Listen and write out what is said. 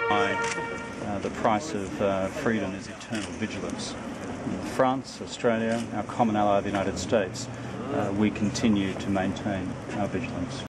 The price of freedom is eternal vigilance. In France, Australia, our common ally, the United States, we continue to maintain our vigilance.